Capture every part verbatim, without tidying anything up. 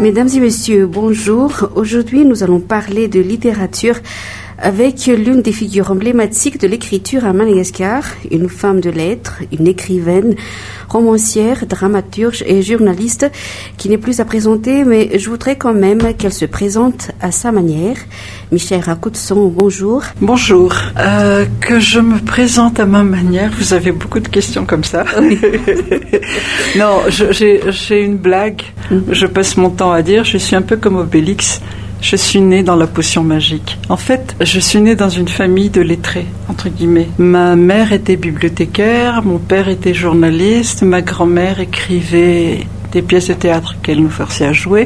Mesdames et messieurs, bonjour. Aujourd'hui, nous allons parler de littérature avec l'une des figures emblématiques de l'écriture à Madagascar, une femme de lettres, une écrivaine, romancière, dramaturge et journaliste qui n'est plus à présenter, mais je voudrais quand même qu'elle se présente à sa manière. Michèle Rakoutson, bonjour. Bonjour. Euh, que je me présente à ma manière, vous avez beaucoup de questions comme ça. Oui. Non, je, j'ai, j'ai une blague. Mm-hmm. Je passe mon temps à dire, je suis un peu comme Obélix. Je suis née dans la potion magique. En fait, je suis née dans une famille de lettrés, entre guillemets. Ma mère était bibliothécaire, mon père était journaliste, ma grand-mère écrivait des pièces de théâtre qu'elle nous forçait à jouer.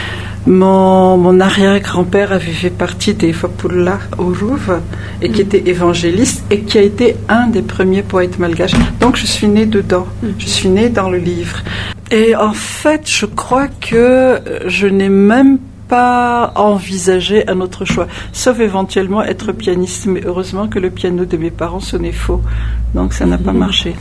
Mon, mon arrière-grand-père avait fait partie des Fapoulas au Louvre et qui était évangéliste et qui a été un des premiers poètes malgaches. Donc je suis née dedans, je suis née dans le livre. Et en fait, je crois que je n'ai même pas envisager un autre choix, sauf éventuellement être pianiste, mais heureusement que le piano de mes parents sonnait faux, donc ça n'a pas marché.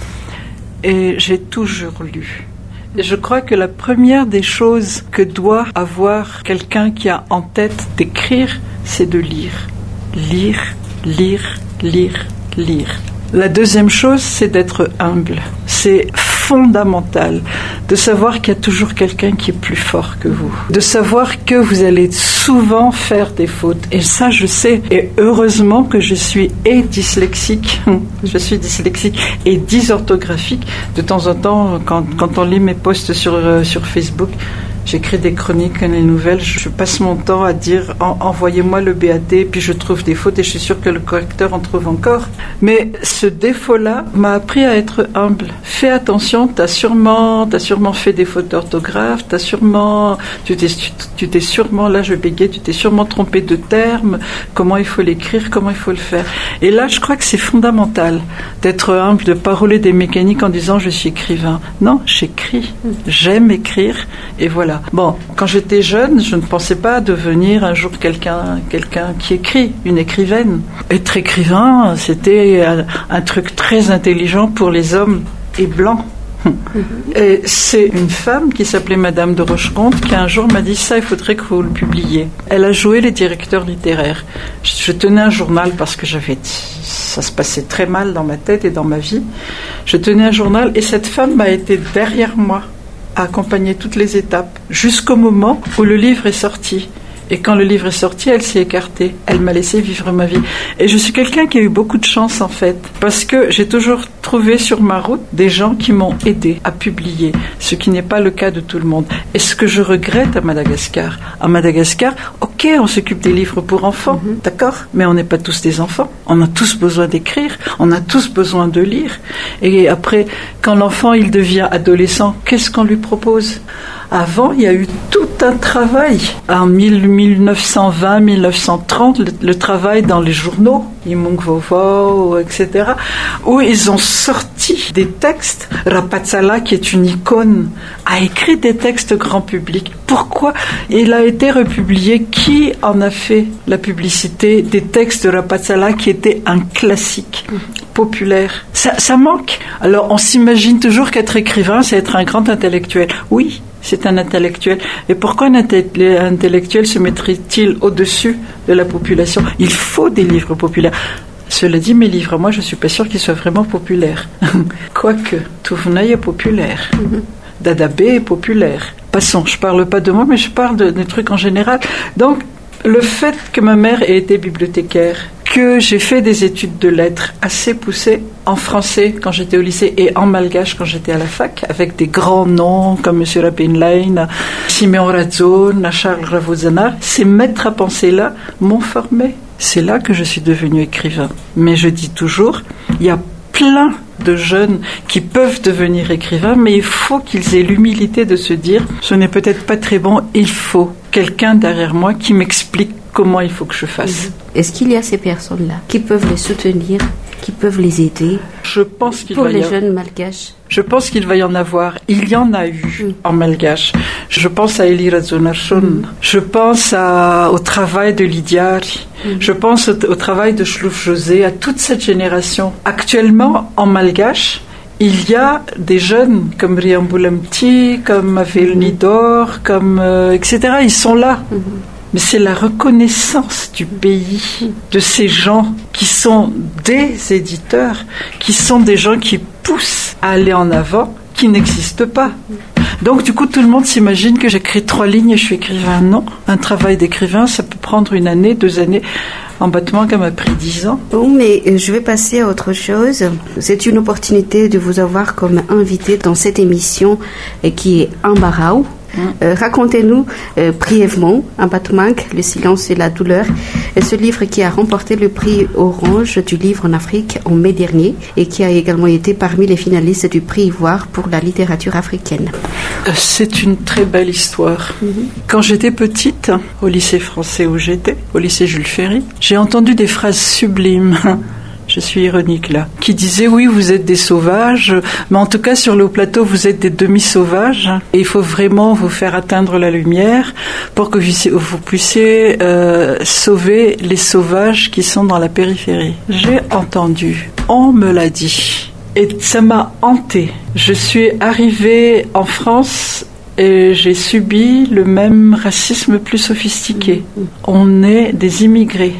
Et j'ai toujours lu. Et je crois que la première des choses que doit avoir quelqu'un qui a en tête d'écrire, c'est de lire. Lire, lire, lire, lire. La deuxième chose, c'est d'être humble. C'est fondamental de savoir qu'il y a toujours quelqu'un qui est plus fort que vous. De savoir que vous allez souvent faire des fautes. Et ça, je sais. Et heureusement que je suis et dyslexique, je suis dyslexique et dysorthographique. De temps en temps, quand, quand on lit mes posts sur, euh, sur Facebook, j'écris des chroniques et des nouvelles, je passe mon temps à dire en, envoyez-moi le B A T, puis je trouve des fautes et je suis sûre que le correcteur en trouve encore. Mais ce défaut-là m'a appris à être humble. Fais attention, t'as sûrement, t'as sûrement fait des fautes d'orthographe, t'as sûrement, tu t'es, tu t'es sûrement, là je bégayais, tu t'es sûrement trompé de terme, comment il faut l'écrire, comment il faut le faire. Et là, je crois que c'est fondamental d'être humble, de pas rouler des mécaniques en disant je suis écrivain. Non, j'écris, j'aime écrire et voilà. Bon, quand j'étais jeune, je ne pensais pas devenir un jour quelqu'un, quelqu'un qui écrit, une écrivaine. Être écrivain, c'était un, un truc très intelligent pour les hommes et blancs. Et c'est une femme qui s'appelait Madame de Rocheconte qui un jour m'a dit ça, il faudrait que vous le publiez. Elle a joué les directeurs littéraires. Je, je tenais un journal parce que j'avais, ça se passait très mal dans ma tête et dans ma vie. Je tenais un journal et cette femme m'a été derrière moi, à accompagner toutes les étapes, jusqu'au moment où le livre est sorti. Et quand le livre est sorti, elle s'est écartée. Elle m'a laissé vivre ma vie. Et je suis quelqu'un qui a eu beaucoup de chance, en fait. Parce que j'ai toujours trouvé sur ma route des gens qui m'ont aidé à publier. Ce qui n'est pas le cas de tout le monde. Et ce que je regrette à Madagascar. À Madagascar, ok, on s'occupe des livres pour enfants, mm-hmm. d'accord, mais on n'est pas tous des enfants. On a tous besoin d'écrire. On a tous besoin de lire. Et après, quand l'enfant, il devient adolescent, qu'est-ce qu'on lui propose ? Avant, il y a eu tout un travail. En mille neuf cent vingt, mille neuf cent trente, le, le travail dans les journaux, Imung Vovo, et cetera, où ils ont sorti des textes. Rapatsala, qui est une icône, a écrit des textes grand public. Pourquoi il a été republié? Qui en a fait la publicité des textes de Rapatsala qui étaient un classique populaire? Ça, ça manque. Alors, on s'imagine toujours qu'être écrivain, c'est être un grand intellectuel. Oui. C'est un intellectuel. Et pourquoi un intellectuel se mettrait-il au-dessus de la population? Il faut des livres populaires. Cela dit, mes livres, moi, je ne suis pas sûre qu'ils soient vraiment populaires. Quoique, Touvenaï est populaire. Dadabé est populaire. Passons, je ne parle pas de moi, mais je parle de, de trucs en général. Donc, le fait que ma mère ait été bibliothécaire, que j'ai fait des études de lettres assez poussées en français quand j'étais au lycée et en malgache quand j'étais à la fac, avec des grands noms comme M. Rapinlein, Simeon Radzon, Charles Ravozana, ces maîtres à penser-là m'ont formé. C'est là que je suis devenue écrivain. Mais je dis toujours, il y a plein de jeunes qui peuvent devenir écrivains, mais il faut qu'ils aient l'humilité de se dire, ce n'est peut-être pas très bon, il faut quelqu'un derrière moi qui m'explique comment il faut que je fasse. Est-ce qu'il y a ces personnes-là qui peuvent les soutenir, qui peuvent les aider? Je pense qu'il pour va les y avoir... jeunes malgaches. Je pense qu'il va y en avoir. Il y en a eu mm. en malgache. Je pense à Eli Radzonarchon. Mm. Je pense à, au travail de Lydiari. Mm. Je pense au, au travail de Shlouf José, à toute cette génération. Actuellement, en malgache, il y a des jeunes comme Rian Boulamti, comme Avel Nidor, comme euh, et cetera. Ils sont là. Mm-hmm. Mais c'est la reconnaissance du pays, de ces gens qui sont des éditeurs, qui sont des gens qui poussent à aller en avant, qui n'existent pas. Donc du coup, tout le monde s'imagine que j'écris trois lignes et je suis écrivain. Non, un travail d'écrivain, ça peut prendre une année, deux années. En battement, ça m'a pris dix ans. Bon, mais je vais passer à autre chose. C'est une opportunité de vous avoir comme invité dans cette émission qui est Ambaraou. Euh, racontez-nous euh, brièvement Ambatmank, le silence et la douleur, et ce livre qui a remporté le prix Orange du livre en Afrique en mai dernier et qui a également été parmi les finalistes du prix Ivoire pour la littérature africaine. C'est une très belle histoire. Mm-hmm. Quand j'étais petite, au lycée français où j'étais, au lycée Jules Ferry, j'ai entendu des phrases sublimes. Je suis ironique là, qui disait oui, vous êtes des sauvages, mais en tout cas sur le haut plateau, vous êtes des demi-sauvages et il faut vraiment vous faire atteindre la lumière pour que vous puissiez euh, sauver les sauvages qui sont dans la périphérie. J'ai entendu, on me l'a dit et ça m'a hantée. Je suis arrivée en France et j'ai subi le même racisme plus sophistiqué. On est des immigrés.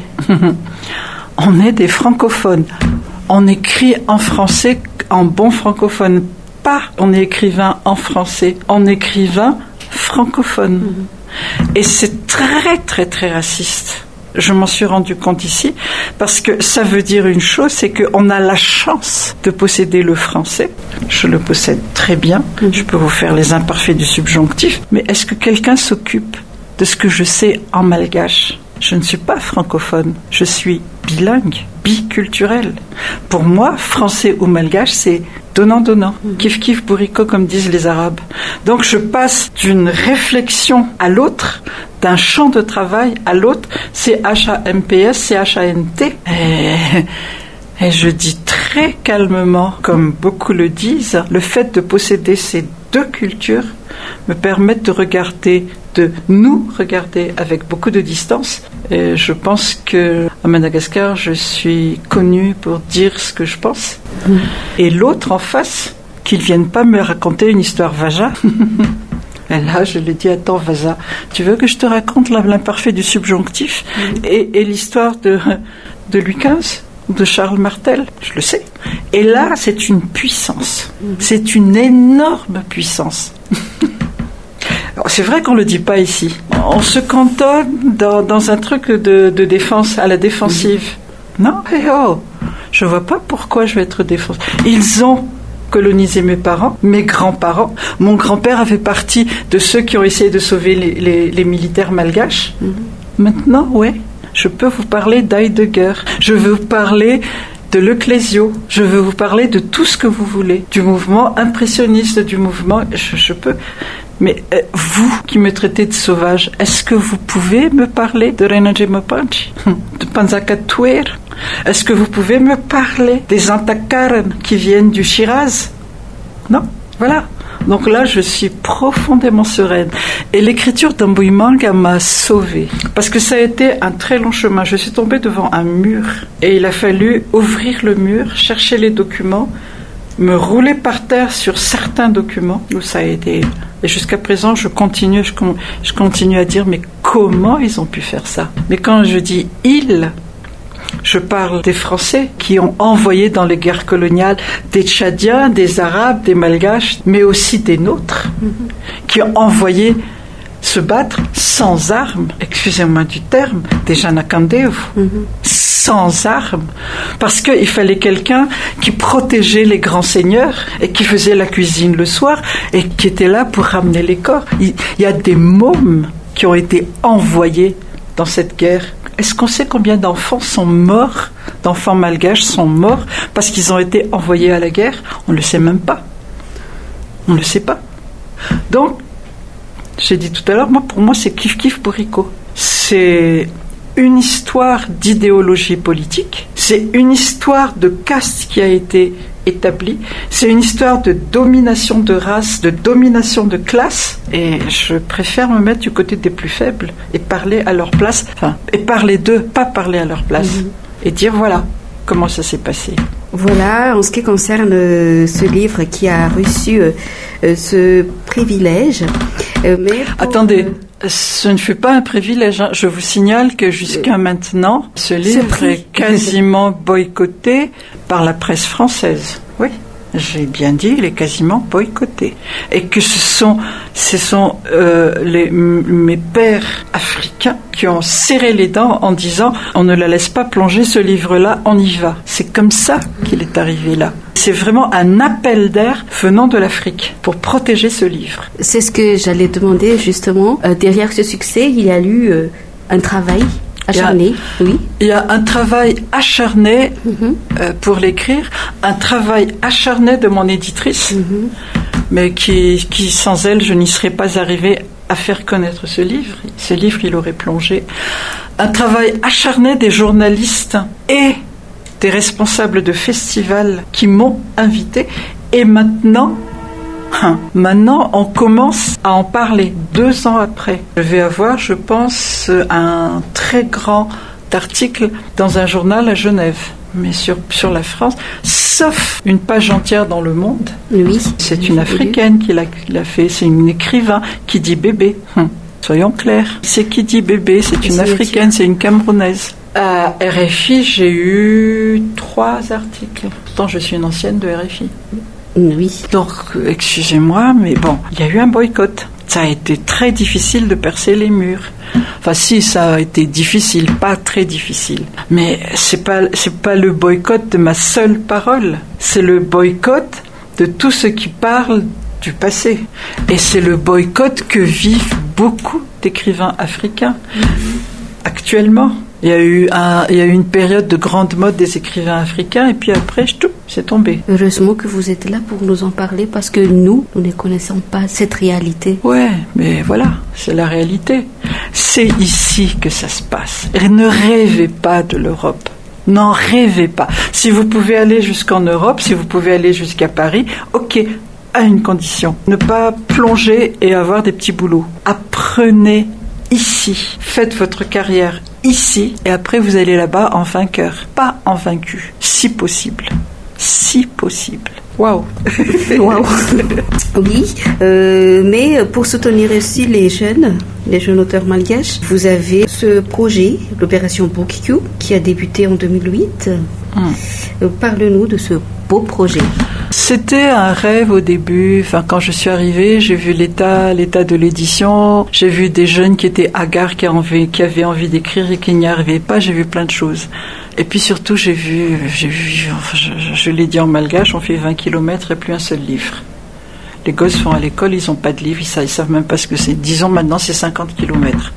On est des francophones. On écrit en français en bon francophone. Pas on est écrivain en français, on est écrivain francophone. Mmh. Et c'est très très très raciste. Je m'en suis rendu compte ici parce que ça veut dire une chose, c'est qu'on a la chance de posséder le français. Je le possède très bien. Mmh. Je peux vous faire les imparfaits du subjonctif. Mais est-ce que quelqu'un s'occupe de ce que je sais en malgache ? Je ne suis pas francophone, je suis bilingue, biculturel. Pour moi, français ou malgache, c'est donnant-donnant. Mmh. Kif kif bourrico, comme disent les Arabes. Donc je passe d'une réflexion à l'autre, d'un champ de travail à l'autre, C H A M P S, C H A N T. Et, et je dis très calmement, comme beaucoup le disent, le fait de posséder ces deux cultures me permet de regarder, de nous regarder avec beaucoup de distance. Et je pense que à Madagascar, je suis connue pour dire ce que je pense. Mmh. Et l'autre en face, qu'il ne vienne pas me raconter une histoire vaja. Et là, je lui dis, attends, Vaza, tu veux que je te raconte l'imparfait du subjonctif mmh. et, et l'histoire de, de Louis quinze ou de Charles Martel? Je le sais. Et là, c'est une puissance. Mmh. C'est une énorme puissance. Alors, c'est vrai qu'on ne le dit pas ici. On se cantonne dans, dans un truc de, de défense, à la défensive. Mmh. Non, hey oh, je ne vois pas pourquoi je vais être défensive. Ils ont colonisé mes parents, mes grands-parents. Mon grand-père avait partie de ceux qui ont essayé de sauver les, les, les militaires malgaches. Mmh. Maintenant, ouais, je peux vous parler d'Heidegger. Je veux vous parler de l'Ecclésio. Je veux vous parler de tout ce que vous voulez. Du mouvement impressionniste, du mouvement... Je, je peux... Mais euh, vous qui me traitez de sauvage, est-ce que vous pouvez me parler de Renaje Mopanchi, de Panzakatouer? Est-ce que vous pouvez me parler des Antakaren qui viennent du Shiraz? Non, voilà. Donc là, je suis profondément sereine. Et l'écriture d'Ambouimanga m'a sauvée. Parce que ça a été un très long chemin. Je suis tombée devant un mur. Et il a fallu ouvrir le mur, chercher les documents, me rouler par terre sur certains documents où ça a été... Et jusqu'à présent, je continue, je, je continue à dire, mais comment ils ont pu faire ça? Mais quand je dis « ils », je parle des Français qui ont envoyé dans les guerres coloniales des Tchadiens, des Arabes, des Malgaches, mais aussi des nôtres, mm-hmm. qui ont envoyé se battre sans armes, excusez-moi du terme, des Janakandeu, mm-hmm. sans armes, parce qu'il fallait quelqu'un qui protégeait les grands seigneurs et qui faisait la cuisine le soir et qui était là pour ramener les corps. Il y a des mômes qui ont été envoyés dans cette guerre. Est-ce qu'on sait combien d'enfants sont morts, d'enfants malgaches sont morts parce qu'ils ont été envoyés à la guerre? On ne le sait même pas. On ne le sait pas. Donc, j'ai dit tout à l'heure, moi, pour moi, c'est Kif Kif Bourrico. C'est une histoire d'idéologie politique, c'est une histoire de caste qui a été établie, c'est une histoire de domination de race, de domination de classe, et je préfère me mettre du côté des plus faibles et parler à leur place, enfin, et parler d'eux, pas parler à leur place, mmh. et dire voilà comment ça s'est passé. Voilà, en ce qui concerne euh, ce livre qui a reçu euh, euh, ce privilège. Euh, mais pour, Attendez, euh, ce ne fut pas un privilège. Hein. Je vous signale que jusqu'à euh, maintenant, ce livre ce est quasiment boycotté par la presse française. Oui. J'ai bien dit, il est quasiment boycotté. Et que ce sont, ce sont euh, les, m- mes pères africains qui ont serré les dents en disant « On ne la laisse pas plonger ce livre-là, on y va ». C'est comme ça qu'il est arrivé là. C'est vraiment un appel d'air venant de l'Afrique pour protéger ce livre. C'est ce que j'allais demander justement. Euh, derrière ce succès, il y a eu euh, un travail acharné, il y a, oui. Il y a un travail acharné mm-hmm. euh, pour l'écrire, un travail acharné de mon éditrice, mm-hmm. mais qui, qui, sans elle, je n'y serais pas arrivée à faire connaître ce livre. Ce livre, il aurait plongé. Un travail acharné des journalistes et des responsables de festivals qui m'ont invité. Et maintenant... Maintenant, on commence à en parler deux ans après. Je vais avoir, je pense, un très grand article dans un journal à Genève, mais sur, sur la France, sauf une page entière dans Le Monde. Oui. C'est une Africaine qui l'a, qui l'a fait, c'est une écrivain qui dit bébé. Hum. Soyons clairs. C'est qui dit bébé, c'est une Africaine, c'est une Camerounaise. À R F I, j'ai eu trois articles. Pourtant, je suis une ancienne de R F I. Oui. Donc, excusez-moi, mais bon, il y a eu un boycott. Ça a été très difficile de percer les murs. Enfin, si, ça a été difficile, pas très difficile. Mais c'est pas, c'est pas le boycott de ma seule parole. C'est le boycott de tout ce qui parle du passé. Et c'est le boycott que vivent beaucoup d'écrivains africains mm-hmm. actuellement. Il y a eu un, il y a eu une période de grande mode des écrivains africains et puis après, tout, c'est tombé. Heureusement que vous êtes là pour nous en parler parce que nous, nous ne connaissons pas cette réalité. Ouais, mais voilà, c'est la réalité. C'est ici que ça se passe. Et ne rêvez pas de l'Europe. N'en rêvez pas. Si vous pouvez aller jusqu'en Europe, si vous pouvez aller jusqu'à Paris, ok, à une condition. Ne pas plonger et avoir des petits boulots. Apprenez ici. Faites votre carrière ici et après vous allez là-bas en vainqueur, pas en vaincu, si possible. Si possible. Waouh. Waouh. Oui, euh, mais pour soutenir aussi les jeunes, les jeunes auteurs malgaches, vous avez ce projet, l'opération Book Q, qui a débuté en deux mille huit. Hum. Parle-nous de ce beau projet. C'était un rêve au début. Enfin, quand je suis arrivée, j'ai vu l'état, l'état de l'édition. J'ai vu des jeunes qui étaient hagards, qui avaient, qui avaient envie d'écrire et qui n'y arrivaient pas. J'ai vu plein de choses. Et puis surtout, j'ai vu, j'ai vu, enfin, je, je l'ai dit en malgache, on fait vingt kilomètres et plus un seul livre. Les gosses vont à l'école, ils n'ont pas de livre, ils savent, ils savent même pas ce que c'est. Disons maintenant, c'est cinquante kilomètres.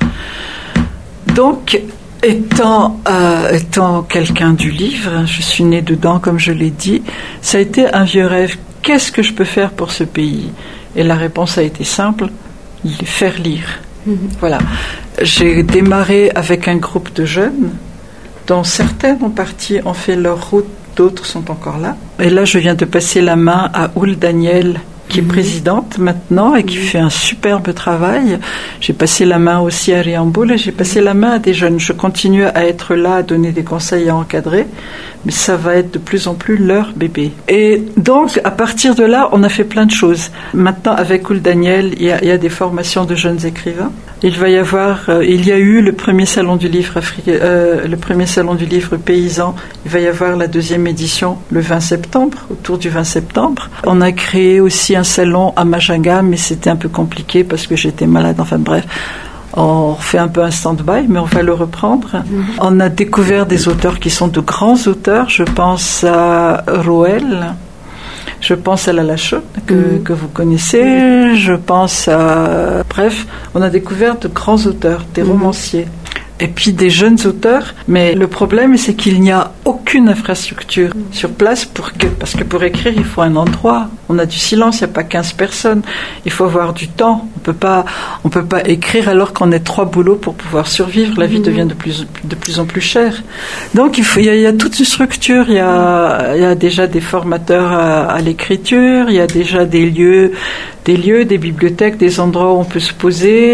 Donc, Étant, euh, étant quelqu'un du livre, je suis née dedans, comme je l'ai dit, ça a été un vieux rêve. Qu'est-ce que je peux faire pour ce pays ? Et la réponse a été simple, faire lire. Mm-hmm. Voilà. J'ai démarré avec un groupe de jeunes, dont certaines ont parti, ont fait leur route, d'autres sont encore là. Et là, je viens de passer la main à Oul Daniel, qui est présidente maintenant et qui fait un superbe travail. J'ai passé la main aussi à Riamboul et j'ai passé la main à des jeunes. Je continue à être là, à donner des conseils, à encadrer, mais ça va être de plus en plus leur bébé. Et donc, à partir de là, on a fait plein de choses. Maintenant, avec Oul Daniel, il y a, il y a des formations de jeunes écrivains. Il va y avoir, euh, il y a eu le premier salon du livre africain, euh, le premier salon du livre paysan. Il va y avoir la deuxième édition le vingt septembre, autour du vingt septembre. On a créé aussi un salon à Majinga, mais c'était un peu compliqué parce que j'étais malade. Enfin bref, on fait un peu un stand-by, mais on va le reprendre. Mm-hmm. On a découvert des auteurs qui sont de grands auteurs. Je pense à Roel. Je pense à la Lachotte, que, mmh. que vous connaissez. Je pense à... Bref, on a découvert de grands auteurs, des mmh. romanciers. Et puis des jeunes auteurs. Mais le problème, c'est qu'il n'y a aucune infrastructure mmh. sur place pour que... Parce que pour écrire, il faut un endroit. On a du silence, il n'y a pas quinze personnes. Il faut avoir du temps. On peut pas, on peut pas écrire alors qu'on est trois boulots pour pouvoir survivre. La vie mmh. devient de plus, de plus en plus chère. Donc il faut, il y a, il y a toute une structure. Il y a, il y a déjà des formateurs à, à l'écriture. Il y a déjà des lieux, des lieux, des bibliothèques, des endroits où on peut se poser,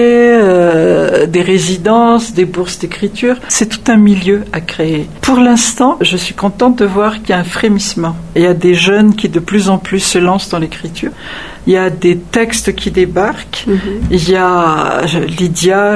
euh, des résidences, des bourses d'écriture. C'est tout un milieu à créer. Pour l'instant, je suis contente de voir qu'il y a un frémissement. Il y a des jeunes qui de plus en plus se lancent dans l'écriture. Il y a des textes qui débarquent. Mm-hmm. Il y a Lydia,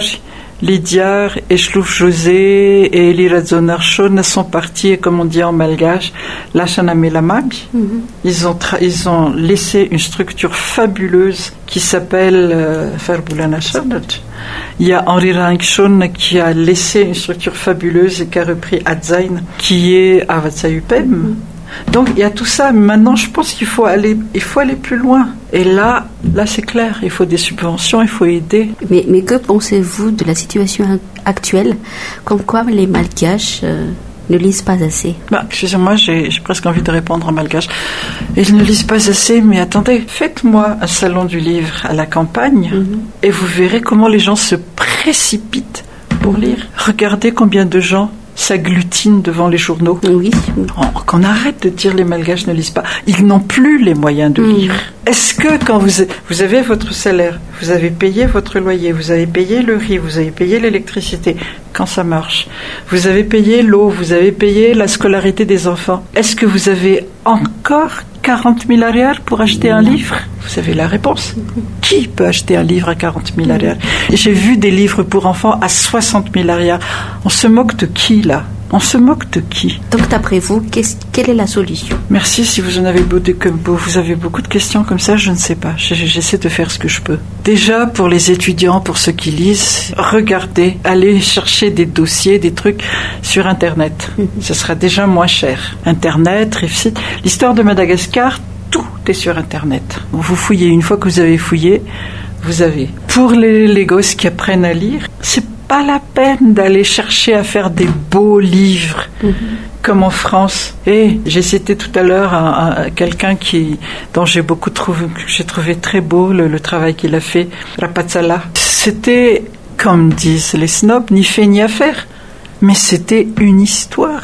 Lydia et Shlouf José et Elira Zonarchon sont partis, comme on dit en malgache, Lachaname Lamag. Mm-hmm. Ils ont tra- ils ont laissé une structure fabuleuse qui s'appelle Ferboulana euh, Il y a Henri Rankshon qui a laissé une structure fabuleuse et qui a repris Adzain, qui est à Vatsayupem. Mm-hmm. Donc il y a tout ça. Maintenant, je pense qu'il faut aller, il faut aller plus loin. Et là, là c'est clair. Il faut des subventions, il faut aider. Mais, mais que pensez-vous de la situation actuelle, comme quoi les Malgaches euh, ne lisent pas assez? Bah, excusez-moi, j'ai, j'ai presque envie de répondre en malgache. Ils ne lisent pas assez, mais attendez, faites-moi un salon du livre à la campagne, mm-hmm. et vous verrez comment les gens se précipitent pour mm-hmm. lire. Regardez combien de gens s'agglutinent devant les journaux. Oui. Oh, qu'on arrête de dire les Malgaches ne lisent pas. Ils n'ont plus les moyens de mmh. lire. Est-ce que quand vous, vous avez votre salaire, vous avez payé votre loyer, vous avez payé le riz, vous avez payé l'électricité, quand ça marche, vous avez payé l'eau, vous avez payé la scolarité des enfants, est-ce que vous avez encore quarante mille ariars pour acheter un livre? Vous avez la réponse. Qui peut acheter un livre à quarante mille ariars? J'ai vu des livres pour enfants à soixante mille ariars. On se moque de qui, là? On se moque de qui? Donc, d'après vous, quelle est la solution? Merci, si vous en avez beaucoup, vous avez beaucoup de questions comme ça, je ne sais pas. J'essaie de faire ce que je peux. Déjà, pour les étudiants, pour ceux qui lisent, regardez, allez chercher des dossiers, des trucs sur Internet. Mm-hmm. Ce sera déjà moins cher. Internet, Rifsit. L'histoire de Madagascar, tout est sur Internet. Vous fouillez, une fois que vous avez fouillé, vous avez. Pour les, les gosses qui apprennent à lire, c'est pas la peine d'aller chercher à faire des beaux livres mm-hmm. comme en France. Et j'ai cité tout à l'heure un, un, quelqu'un qui, dont j'ai beaucoup trouvé, que j'ai trouvé très beau le, le travail qu'il a fait, Rapatsala. C'était, comme disent les snobs, ni fait ni à faire, mais c'était une histoire.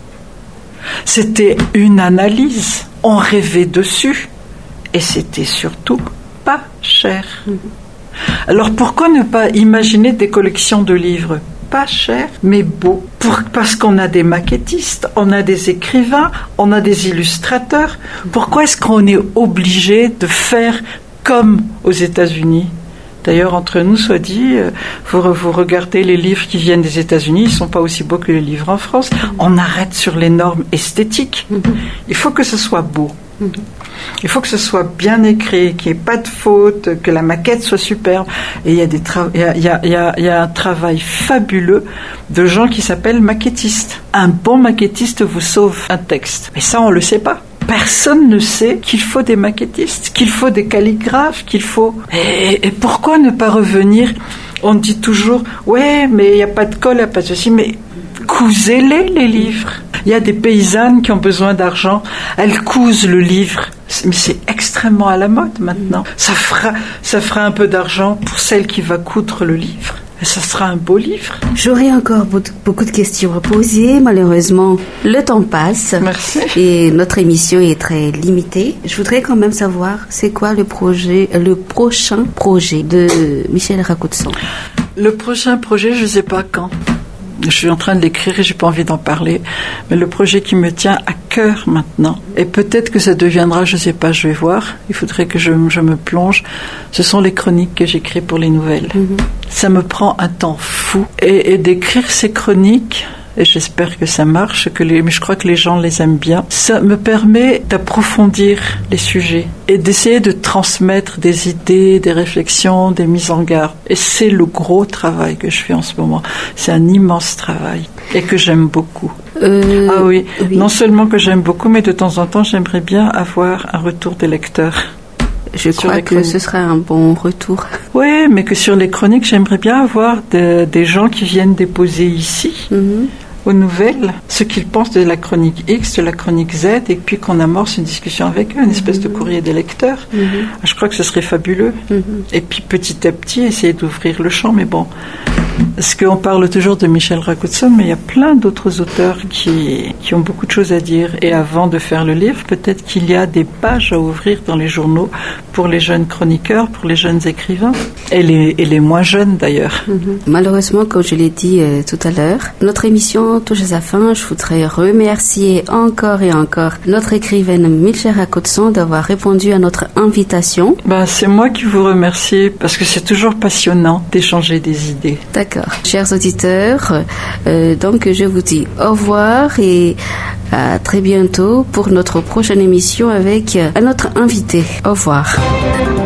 C'était une analyse. On rêvait dessus et c'était surtout pas cher. Mm-hmm. Alors pourquoi ne pas imaginer des collections de livres pas chers mais beaux? Pour, parce qu'on a des maquettistes, on a des écrivains, on a des illustrateurs. Pourquoi est-ce qu'on est obligé de faire comme aux États-Unis? D'ailleurs, entre nous, soit dit, vous, vous regardez les livres qui viennent des États-Unis, ils ne sont pas aussi beaux que les livres en France. On arrête sur les normes esthétiques. Il faut que ce soit beau. Il faut que ce soit bien écrit, qu'il n'y ait pas de faute, que la maquette soit superbe. Et il y a, des tra- il y a, il y a, il y a, il y a un travail fabuleux de gens qui s'appellent maquettistes. Un bon maquettiste vous sauve un texte. Mais ça, on ne le sait pas. Personne ne sait qu'il faut des maquettistes, qu'il faut des calligraphes, qu'il faut... Et, et pourquoi ne pas revenir? On dit toujours, ouais, mais il n'y a pas de colle, il n'y a pas de ceci, mais cousez-les, les livres. Il y a des paysannes qui ont besoin d'argent, elles cousent le livre. Mais c'est extrêmement à la mode maintenant. Ça fera, ça fera un peu d'argent pour celle qui va coudre le livre. Et ça sera un beau livre. J'aurais encore beaucoup de questions à poser. Malheureusement, le temps passe. Merci. Et notre émission est très limitée. Je voudrais quand même savoir, c'est quoi le projet, le prochain projet de Michel Rakoutsan? Le prochain projet, je ne sais pas quand. Je suis en train de l'écrire et j'ai pas envie d'en parler. Mais le projet qui me tient à cœur maintenant, et peut-être que ça deviendra, je sais pas, je vais voir. Il faudrait que je, je me plonge. Ce sont les chroniques que j'écris pour les nouvelles. Mm-hmm. Ça me prend un temps fou. Et, et d'écrire ces chroniques, et j'espère que ça marche, que les, mais je crois que les gens les aiment bien, ça me permet d'approfondir les sujets et d'essayer de transmettre des idées, des réflexions, des mises en garde. Et c'est le gros travail que je fais en ce moment. C'est un immense travail et que j'aime beaucoup. Euh, ah oui. oui, non seulement que j'aime beaucoup, mais de temps en temps, j'aimerais bien avoir un retour des lecteurs. Je crois que ce sera un bon retour. Oui, mais que sur les chroniques, j'aimerais bien avoir de, des gens qui viennent déposer ici. Mm-hmm. aux nouvelles ce qu'ils pensent de la chronique X, de la chronique Z, et puis qu'on amorce une discussion avec eux, une espèce de courrier des lecteurs. Mm-hmm. Je crois que ce serait fabuleux. Mm-hmm. Et puis petit à petit, essayer d'ouvrir le champ. Mais bon, parce qu'on parle toujours de Michel Rakousson, mais il y a plein d'autres auteurs qui, qui ont beaucoup de choses à dire. Et avant de faire le livre, peut-être qu'il y a des pages à ouvrir dans les journaux pour les jeunes chroniqueurs, pour les jeunes écrivains, et les, et les moins jeunes d'ailleurs. Mm-hmm. Malheureusement, comme je l'ai dit euh, tout à l'heure, notre émission touche à sa fin. Je voudrais remercier encore et encore notre écrivaine Michel Rakousson d'avoir répondu à notre invitation. Ben, c'est moi qui vous remercie parce que c'est toujours passionnant d'échanger des idées. D'accord. Chers auditeurs, euh, donc je vous dis au revoir et à très bientôt pour notre prochaine émission avec un autre invité. Au revoir.